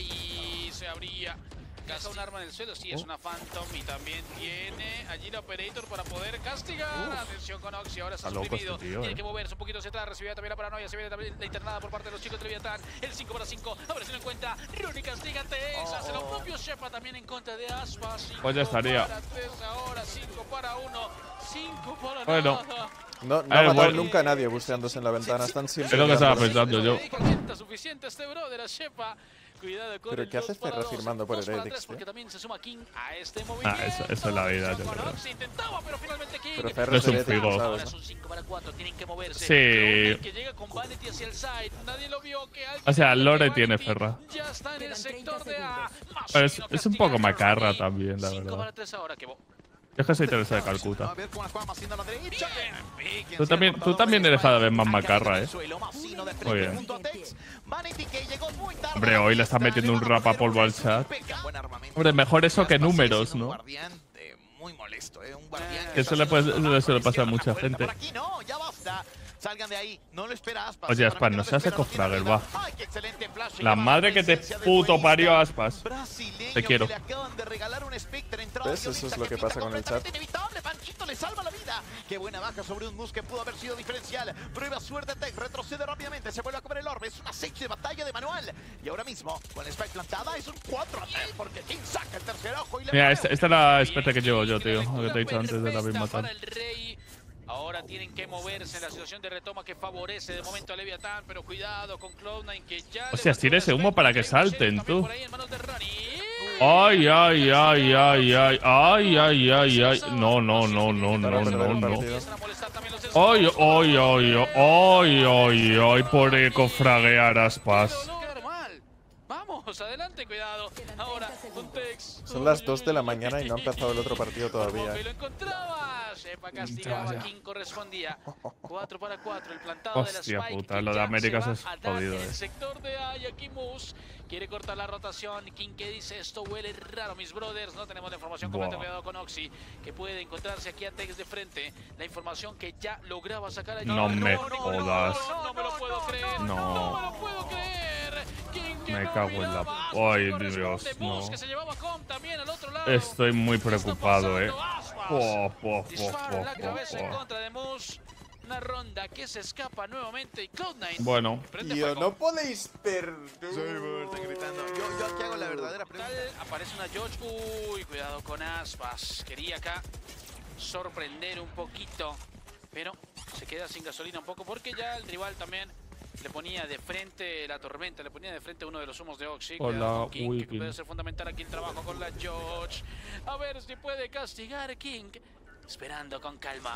rey. Se abría. Caza un arma en el suelo. Sí, es Oh. una Phantom. Y también tiene allí la Operator para poder castigar. Atención con Oxy. Ahora está Está loco suprimido. este tío, Tiene eh. que moverse un poquito hacia atrás. Recibe también la paranoia. Se viene también la internada por parte de los chicos de Leviatán. El cinco para cinco. A ver si lo encuentra. Rooney castiga Tex. Hace lo propio Shepa también en contra de Aspas. cinco Pues ya estaría. para tres ahora. cinco para uno. cinco para Bueno. nada. No, no A ha ver, matado bueno. nunca a nadie busteándose en la ventana. Están siempre. Es lo que estaba mirándolos. pensando yo. Le calienta suficiente a este brother, a Shepa. Cuidado con Pero el ¿qué hace dos para Ferra dos, firmando por dos para Heretics, tres, porque tío? también se suma King a este movimiento. Ah, eso, eso es la vida, yo Con creo. Oxy intentaba, pero finalmente King. Pero Ferra Es un Heretics, frigo. Ahora ¿sabes? son cinco para cuatro, tienen que moverse. Sí. Clowney que llega con Vanity hacia el side. Nadie lo vio. Que alguien O sea, que Lore Vanity tiene Ferra. Ya está en el sector de A. Pero es, Masino es un poco castiga a macarra Rooney. también, la cinco verdad. para tres ahora que bo- Yo es que soy Teresa de A Calcuta. ver cómo la juega Masino a la derecha. Bien. Quien Tú sea también- el tú portador también del eres cada vez Spike. más Ha caído macarra, en el eh. suelo, Masino de Muy frente bien. junto a Tex. Vanity que llegó muy tarde. Hombre, hoy le están metiendo un rapapolvo al chat. Buen armamento. Hombre, mejor eso que Aspas sigue números, siendo un ¿no? guardián, eh, muy molesto, eh, un guardián Que que eso está le puede- haciendo le suele trabajo, pasar a izquierda, mucha fuerte. gente. Por aquí no, ya basta. Salgan de ahí, no lo espera Aspas. Oye, eh, Aspas, para mí no lo seas espera, no ecofragger, tiene va. vida. Ay, qué excelente flash, La lleva madre que te presencia de puto Duelista. parió, Aspas. Brasileño Te quiero. que le acaban de regalar un Spectre entrada ¿Ves? Eso violenta es lo que pinta pasa con el chat. completamente inevitable. Panchito le salva la vida. Qué buena baja sobre un Mus que pudo haber sido diferencial. Prueba suerte Tech, retrocede rápidamente, se vuelve a comer el orbe. Es una sexy de batalla de manual. Y ahora mismo, con la Spike plantada, es un cuatro a tres porque King saca el tercer ojo y le Mira, pone. esta, esta es la especie que llevo yo, Bien, tío. la Lo que te he dicho lectura antes de la perfecta misma para tal. el rey. Ahora tienen que moverse en la situación de retoma que favorece de momento a Leviatán, pero cuidado con Cloud nine que ya. O sea, le tira ese humo para que Spectre, salten, también tú. por ahí en manos de Ronnie. Ay, ay, ay, ay, ay, ay, ay, ay, ay. No, no, no, no, no, no, no. Empiezan a molestar también los Ay, escudos. ay, ay, ay, ay, ay, por ecofraguear Aspas. Pero no quedar mal. Vamos, adelante, cuidado. Ahora, un Tex. Son las dos de la mañana y no ha empezado el otro partido todavía. Y lo encontraba. Shepa castigaba. Ya, ya. King correspondía. cuatro para cuatro. El plantado de la Hostia Spike. puta, que lo de ya Américas se va es a dar jodido, en el eh. sector de A y aquí Moose quiere cortar la rotación. King que dice esto huele raro, mis brothers. No tenemos la información completa. Buah. Cuidado con Oxy, que puede encontrarse aquí a Tex de frente. La información que ya lograba sacar allí. No me no, jodas. No, no me lo puedo creer. No. No me lo puedo creer. King que Me no cago en la- olvidaba. Ay, Corresponde Dios, Moose, no. que se llevaba Com también al otro lado. Estoy muy ¿Qué está preocupado, eh. pasando, Aspas? Po, po, po, Disparo en la po, cabeza en po. contra de Moose. Una ronda que se escapa nuevamente y Cloud nine Bueno, prende Tío, fuego. no podéis perder. Está gritando. Yo, yo aquí hago la verdadera pregunta. Tal, aparece una George. Uy, cuidado con Aspas. Quería acá sorprender un poquito, pero se queda sin gasolina un poco porque ya el rival también le ponía de frente la tormenta, le ponía de frente uno de los humos de Oxy. Hola, Cuidado con King, que Wilkin. puede ser fundamental aquí el trabajo con la George. A ver si puede castigar a King. Esperando con calma.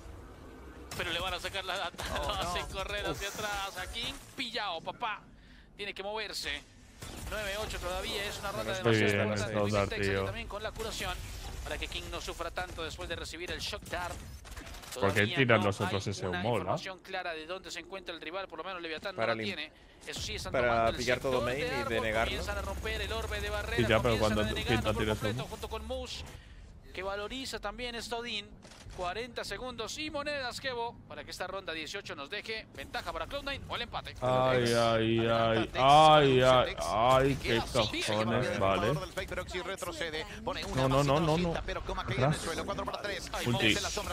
Pero le van a sacar la data. Oh, Lo no. hacen correr hacia atrás. A King pillado, papá. Tiene que moverse. nueve ocho todavía es una ronda Menos mal demasiado bien, importante. Snowdart, Wicked Tex tío. aquí también con la curación para que King no sufra tanto después de recibir el shock dart. ¿Por qué Todavía tiran no los otros hay ese una humo, la? información clara de dónde se encuentra el rival, por lo menos Leviatán no Para la lim- tiene. Eso sí, están para tomando el pillar todo sector main de y árbol, denegarlo. comienzan a romper el orbe de barrera, Sí, ya, pero comienzan cuando a denegarlo Quinta por tira completo humo. junto con Moose, que valoriza también esto Odin. cuarenta segundos y monedas, Kevo, para que esta ronda dieciocho nos deje ventaja para Cloud nine o el empate. Ay, ay, ay, ay, ay, ay, qué cojones, vale. No, no, no, no, no. Atrás. Ulti.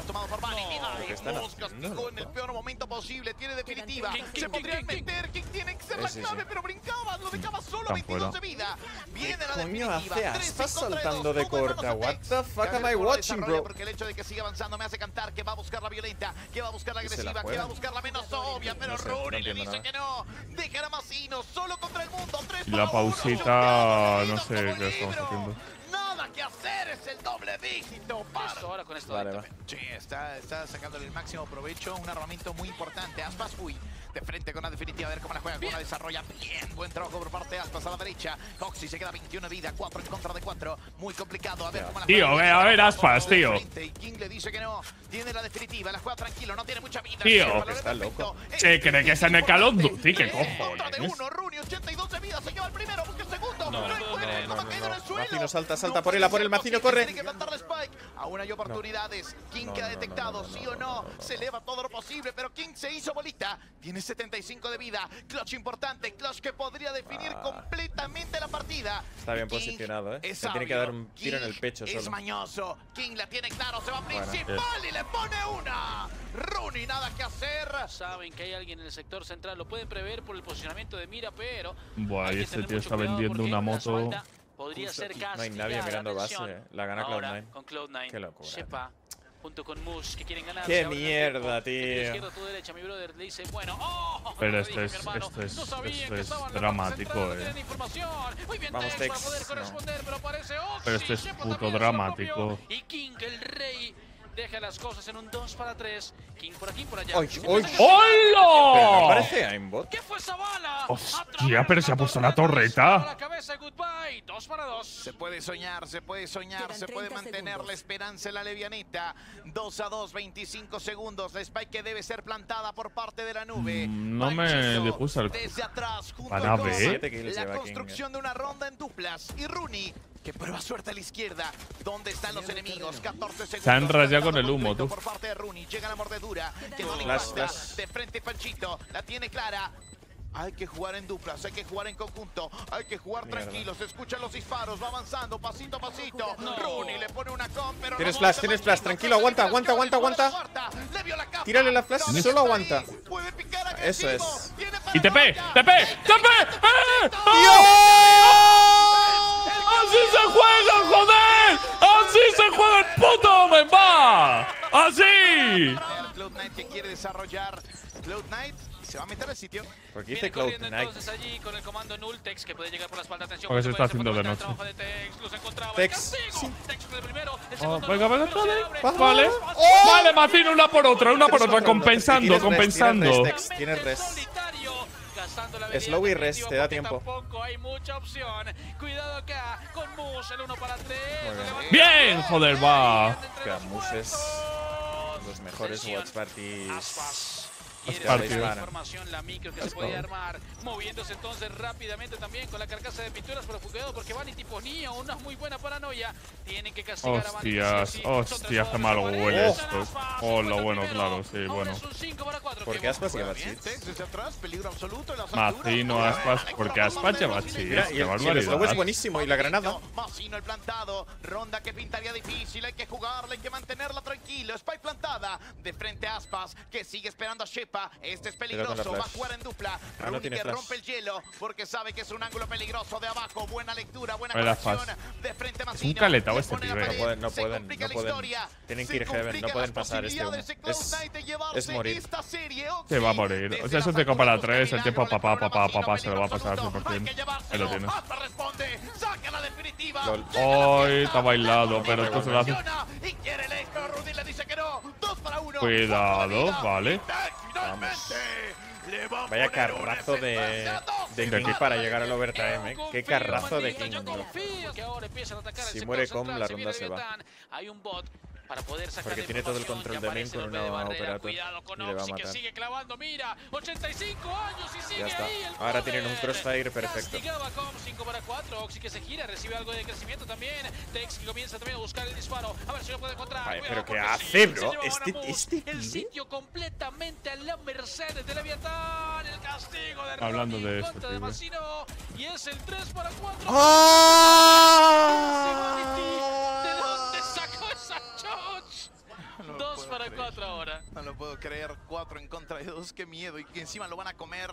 ¿Qué están haciendo? En el peor momento posible, tiene definitiva. King, King, Se podrían King, King, meter, King tiene que ser la Sí, sí, clave, sí. pero brincaba, lo dejaba solo, Están veintidós de fuera. vida. Viene la Coño, definitiva. hace tres aspas en contra saltando de dos, todo en corta. manos de What Tex. the fuck Que a am ver I cómo lo watching, desarrolla, bro? Porque el hecho de que siga avanzando me hace cantar que va a buscar la violenta, que va a buscar la Y se la agresiva, que juega. va a buscar la menos obvia, pero No sé, Rooney no le entiendo dice nada. que no. Deja a Masino solo contra el mundo. tres Y para la uno, pausita, son no sé como qué estamos libro. haciendo. Nada que hacer, es el doble dígito. Para. Esto ahora con esto. Vale, de va. Sí, está, está sacándole el máximo provecho. Un armamento muy importante. Aspas, uy, de frente con la definitiva. A ver cómo la juega, cómo la desarrolla. Bien, buen trabajo por parte de Aspas a la derecha. Hoxie se queda veintiuna de vida, cuatro en contra de cuatro. Muy complicado. A ver cómo la Tío, juega. ve, a ver, Aspas, tío. De frente, y King le dice que no. Tiene la definitiva, la juega tranquilo, no tiene mucha vida. Tío, El valor que es está perfecto. loco. Se cree que está en el Call of Duty, ¿qué Tres contra de cojones? uno, Rooney, ochenta y dos de vida, se lleva el primero, busca el segundo. No, no, hay no, fuera, no, ha no, caído en el no. suelo. Macino, salta, salta, No por él, puede por él, ser Macino, posible, corre. Tiene que plantarle Spike. Aún hay oportunidades. King No, queda no, no, detectado, no, no, sí no, o no, no. no, no. Se eleva todo lo posible, pero King se hizo bolita. Tiene setenta y cinco de vida. Clutch importante, clutch que podría definir Ah. completamente la partida. Está bien King posicionado, ¿eh? es Se tiene que sabio. dar un tiro en el King pecho es solo. mañoso. King la tiene claro, se va Bueno, principal y le pone una. Rooney, nada que hacer. Saben que hay alguien en el sector central, lo pueden prever por el posicionamiento de mira, pero Buah, hay y que este tener tío mucho está cuidado vendiendo porque una la moto. suelta podría Justo ser aquí. No hay nadie castigada. mirando base, Atención. eh. La gana Ahora, Cloud nine. con Cloud nine. Qué locura. Shepa, junto con Mush, que quieren ganar. Qué se abren el mierda, tiempo. tío. Tu izquierda, tu derecha, mi brother le dice, bueno, oh, Pero no esto dije, es- mi hermano, esto es- no sabían esto que es estaban en la dramático, parte central, no eh. tenían información. Muy bien, Vamos, Tex, Tex. para poder No. corresponder, pero aparece Oxy, Pero esto es Shepa puto también se lo dramático. copió. Y King, el rey, deja las cosas en un dos para tres. King por aquí, por allá. ¡Ay, Se ay! piensa que- Pero no ¡Hola! parece aimbot. ¿Qué fue esa bala? Hostia, pero se ha puesto una torreta. A la cabeza, goodbye. Dos para dos. Se puede soñar, se puede soñar, Quedan se puede treinta mantener segundos. la esperanza en la levianeta. dos a dos, veinticinco segundos. La Spike que debe ser plantada por parte de la nube. Mm, no me Manchito disgusta el- desde atrás, junto Para con ver. Siete kills la lleva King, construcción de una ronda en duplas. Y Rooney, que prueba suerte a la izquierda. ¿Dónde están los enemigos? catorce segundos. Se han rayado con el Plantado humo, completo tú. Por parte de Rooney. Llega la mordedura. Que no le Flash, impacta. flash. De frente Panchito. La tiene clara. Hay que jugar en duplas, hay que jugar en conjunto, hay que jugar Mierda. tranquilos, se escuchan los disparos, va avanzando pasito a pasito. Rooney le pone una con, pero Tienes no flash, se tienes va flash, King, tranquilo, no aguanta, se aguanta, mete, aguanta, le aguanta. le vio la capa. Tírale la flash, No, solo está aguanta. ahí, puede picar Eso agresivo, es. viene para Y T P, Roya. T P, T P. ¡Eh! ¡Así se juega, joder! ¡Así se juega el puto Memba! ¡Así! El Cloud Knight que quiere desarrollar. Cloud Knight se va a meter al sitio. Porque Viene dice Cloud corriendo Knight. entonces allí con el comando Nultex que puede llegar por la espalda. Atención, Porque se puede está ser haciendo de fundamental noche. el trabajo de Tex, los encontraba. Tex, El castigo. Tex con el primero, el Oh, segundo venga, no, venga, pero se vale. abre. Baja. Vale. ¡Oh! Vale, Macino, una por otra, una por otra, Tienes compensando, res, compensando. tienes res, Tex, tienes res. Solitario, gastando la habilidad Slow y res, definitiva te da porque tiempo. Tampoco hay mucha opción. Cuidado acá con Mus, el uno para tres. Muy bien. Bien, joder, va. Entre Que los Mus es muertos. Los mejores Sesión. watch parties. Aspas. Quiere Aspas, saber la tío. información, la micro que se puede armar, moviéndose entonces rápidamente también con la carcasa de pinturas, pero cuidado porque van y tipo Nio, una muy buena paranoia. Tienen que castigar a Vanity, Hostias, sí o sí. Son tres hostias, qué mal jugadores huele iguales. esto. Aspas, Oh, lo encuentra bueno, el claro, primero. sí, Ahora bueno. es un cinco para cuatro, Porque que Aspas Juega lleva bien, cheats. Tex desde atrás, peligro absoluto en las Macino, alturas. Aspas, porque Aspas lleva cheats. Mira, y Qué el, y el barbaridad. slow es buenísimo. Y la granada. Masino el plantado, ronda que pintaría difícil, hay que jugarla, hay que mantenerla tranquilo. Spike plantada, de frente a Aspas, que sigue esperando a Shepa. Este es Cuidado con la peligroso, va a flash. jugar en dupla. Ah, no Rooney tiene que flash. rompe el hielo, porque sabe que es un ángulo peligroso de abajo. Buena lectura, buena Buena conexión. flash. De frente a un Masino. caletao le este pone la pibe. pared, No pueden, no se pueden, complica no la pueden. historia, Tienen se que ir heaven, no complican pueden las pasar este posibilidades uno. de Cloud Es, Knight de llevarse es morir. esta serie. Se va a Oxy, morir. O desde sea, es un las cinco para alturas, tres. El tiempo milagro, papá, le pone papá, Masino, papá se lo va a peligro pasar absoluto. cien por Hay que cien. Ahí lo llevárselo. tienes. Aspas responde, saca la definitiva. Lol. Llega la Ay, fiesta, está bailado, pero esto se lo hace. funciona, y quiere el eco, Rudy le dice que no. Dos para uno. Cuidado, cuatro de vida, vale. y Tex finalmente le va a Vaya poner un carrazo de, F P S a dos. de De King King. para llegar al overtime, eh. Qué Confío, carrazo de Bandito, King. yo bro. confío que ahora empiezan a atacar el Si sector muere Com, central, la se ronda viene se va. Leviatán. Hay un bot para poder sacar Porque la tiene todo el información. control Ya de main aparece con el hombre de una barrera. Operator Cuidado con y le va a Oxy, que matar. sigue clavando. Mira, ochenta y cinco años y sigue Ya está. ahí el Ahora tienen un poder. crossfire perfecto. Castigaba con cinco para cuatro. Oxy que se gira, recibe algo de crecimiento también. Tex que comienza también a buscar el disparo. A ver si lo puede encontrar. Ay, Cuidado, pero ¿qué porque hace, sí, bro? se lleva Este- Banamus. este El pibe. sitio completamente a la merced de Leviatán. El castigo de Hablando Ronnie de en este contra de pibe. Massino. Y es el tres para cuatro. ¡Ah! ¿De dónde sacó esa choch? No lo dos puedo para creer. cuatro ahora. No lo puedo creer. cuatro en contra de dos. Qué miedo. Y que encima lo van a comer.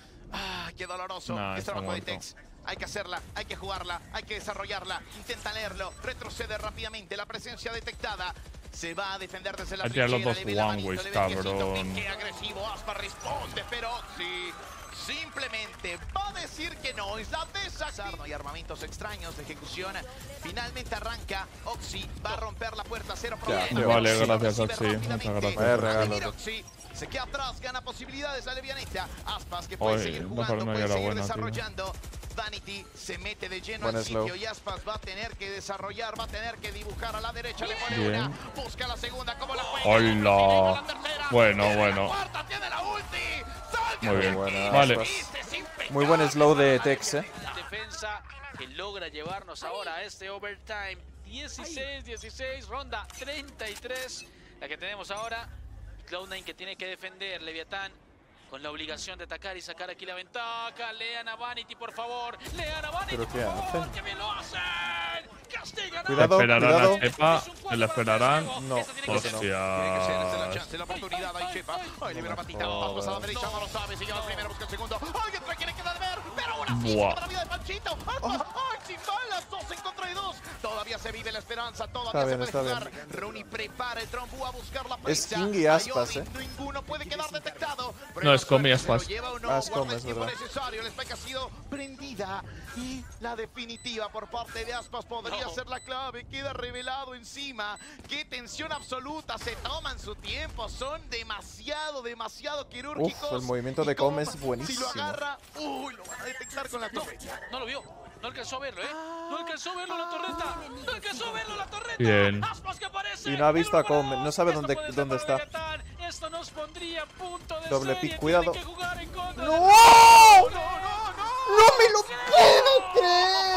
Ah, qué doloroso. Nah, es está trabajo de muerto. Tex. Hay que hacerla, hay que jugarla, hay que desarrollarla. Intenta leerlo, retrocede rápidamente. La presencia detectada. Se va a defender desde la Hay que tirar los trinchera, dos le ve la one manito, ways, le ve el piecito. cabrón. Qué agresivo, Aspa responde, pero Oxy simplemente va a decir que no. Es la desactivación. Y armamentos extraños de ejecución. Finalmente arranca. Oxy va a romper la puerta. Cero problema. hace Vale, Oxy? gracias, Recibe Oxy. Muchas rápidamente. gracias. Vaya regalo. Mira, Oxy se queda atrás, gana posibilidades la levianeta. Aspas que puede Oye, seguir mejor jugando, no puede era seguir buena, tío. desarrollando. Vanity se mete de lleno Buen al slow. sitio y Aspas va a tener que desarrollar, va a tener que dibujar a la derecha. Le pone Bien. una, busca la segunda, ¿cómo la juega? Hola. La tercera, Bueno, tiene bueno. La cuarta, tiene la ulti. Salga Muy de bien. aquí. Vale. Este es impecable. Muy buen slow de Tex, eh. Defensa que logra llevarnos ahora a este overtime. dieciséis dieciséis, ronda treinta y tres. La que tenemos ahora. Cloud nine que tiene que defender. Leviatán con la obligación de atacar y sacar aquí la ventaja. Lean a Vanity, por favor. Lean a Vanity, ¿Pero qué por favor. hacen? ¡Que bien lo hacen! ¡Castigan! Cuidado, Esperarán cuidado. a Chepa. Se la esperarán. No, Tiene que ser esa la Hostias. chance, la oportunidad. Ahí Chepa. Ay, libera patita. jodas. Pasa a la derecha, no lo sabe. Se lleva el primero, busca el segundo. Ay, entra, quiere quedar ver. Pero una Buah. física de la vida de Panchito. Ay, sin balas. Dos en contra de dos. Todavía se vive la esperanza. Todavía Está bien, se está puede bien. jugar. Rooney prepara el trompo a buscar la Es prensa. King y Aspas, Ayori, eh. Ninguno puede quedar detectado. No, es Com y Prueba Aspas. suerte, se lo lleva o no, Ah, es Com, guarda el es tiempo verdad. necesario. El spike ha sido prendida. Y la definitiva por parte de Aspas podría No. ser la clave. Queda revelado encima. Qué tensión absoluta. Se toman su tiempo. Son demasiado, demasiado quirúrgicos. Uf, el movimiento de Y Com Com, es buenísimo. Si lo agarra, uy, lo van a detectar con la No, torre. no lo vio. No alcanzó a verlo, ¿eh? No alcanzó a verlo la torreta. No alcanzó a verlo la torreta. Bien. Aspas que aparece. Y no ha visto El a Com, uno no sabe Esto dónde- puede ser dónde para está. Leviatán. Esto nos pondría punto de Doble serie. pick, cuidado. Tienen que jugar en contra ¡No! de- ¡No No, no, no. me lo puedo creer!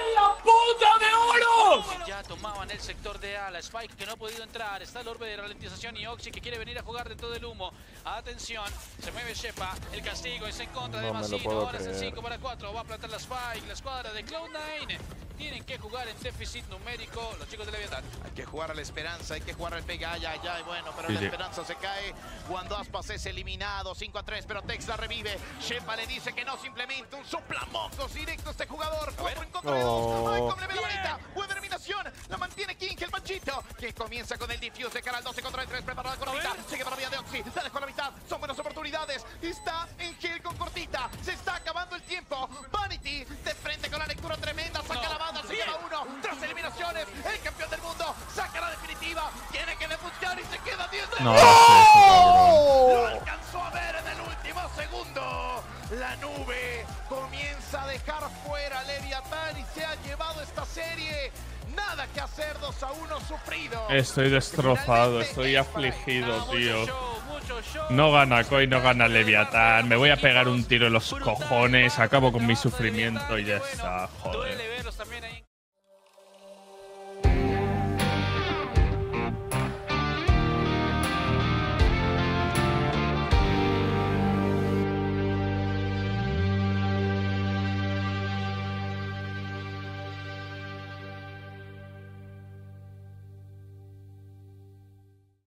Ya tomaban el sector de A, la Spike que no ha podido entrar, está el orbe de ralentización y Oxy que quiere venir a jugar dentro del humo. Atención, se mueve Shepa, el castigo es en contra de No me lo Massino, puedo ahora es el creer. cinco para cuatro, va a plantar la Spike, la escuadra de Cloud nine. Tienen que jugar en déficit numérico los chicos de Leviatán. Hay que jugar a la esperanza, hay que jugar al pega, ay, ay, ay, bueno, pero Sí, la sí. esperanza se cae cuando Aspas es eliminado, cinco a tres, pero Tex la revive. Shepa le dice que no, simplemente un soplamocos directo a este jugador, cuatro en contra de dos. Oh. Ay, doble ve la varita, buena eliminación, la mantiene King, el manchito, que comienza con el diffuse de cara al doce contra el tres, preparada con la mitad, sigue para la vía de Oxy, la dejó a la mitad, son buenas oportunidades, está en gel con cortita, se está acabando el tiempo, Vanity de frente con la lectura tremenda, saca No. la banda, se lleva uno, tres eliminaciones, el campeón del mundo, saca la definitiva, tiene que debutar y se queda diez de No hagas eso, cabrón. Lo alcanzó a ver en el último segundo. La nube comienza a dejar fuera a Leviatán y se ha llevado esta serie. Nada que hacer, dos a uno sufrido. Estoy destrozado, Finalmente estoy es para- afligido, Mucho tío. show, mucho show. No gana Koi, no gana Leviatán. Me voy a pegar un tiro en los cojones. Acabo con mi sufrimiento y ya está, joder. Duele verlos también ahí